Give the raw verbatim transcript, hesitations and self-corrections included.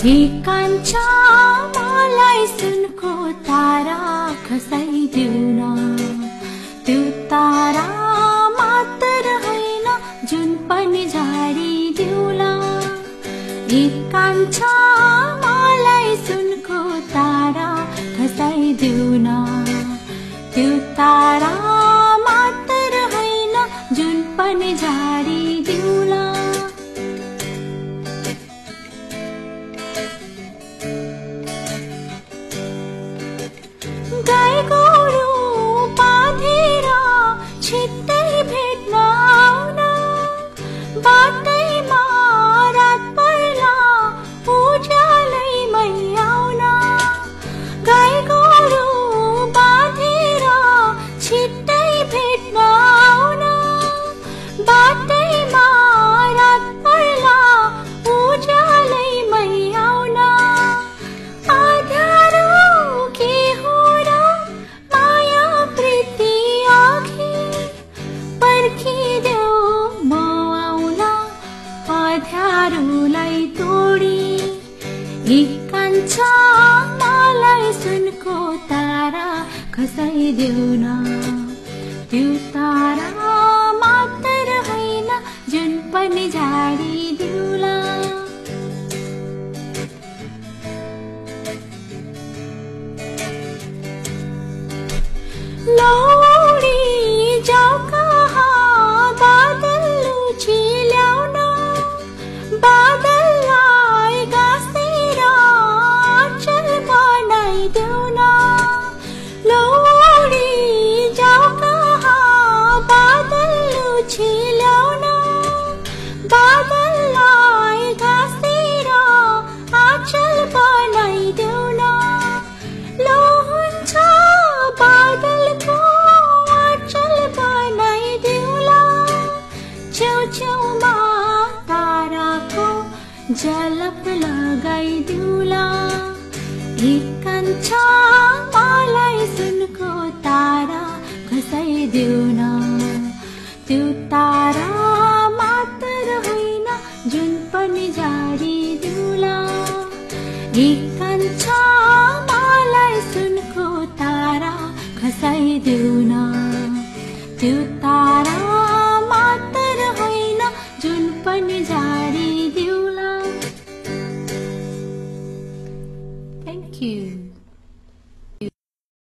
हे कान्छा मलाई सुनको तारा खसाइदेऊ न, त्यो तारा मात्र होइन जुन पनि झाडिदेऊला। हे कान्छा मलाई सुनको तारा खसाइदेऊ न, त्यो तारा मात्र होइन जुन पनि झाडिदेऊला। गाई गोरु बाँधेर छिट्टै भेट्न आउन, बाटैमा रात पर्ला उज्यालैमै आउन। गाई गोरु बाँधेर छिट्टै भेट्न आउन, बाटैमा रात पर्ला उज्यालैमै आउन। आधारो के हो र माया प्रीति अघि पर्खिदेऊ म आउन आधारोलाई तोडी। हे कान्छा मलाई सुनको तारा खसाइदेऊ न, त्यो तारा मात्र होइन जुन पनि झाडिदेऊला। लौडी जाऊ कहाँ बादल लुचिल्याउन, बादललाई गाँसेर आँचल बनाइदेऊ न। लौडी जाऊ कहाँ बादल लुचिल्याउन, बादललाई गाँसेर आँचल बनाइदेऊ न। लो हुन्छ बादलको आँचल बनाइदेऊला, छेउछेउमा ताराको झलक लगाइदेऊला। हे कान्छा मलाई सुनको तारा खसाइदेऊ न, त्यो तारा मात्र होइन जुन पनि झाडिदेऊला। हे कान्छा मलाई सुनको तारा खसाइदेऊ न, त्यो तारा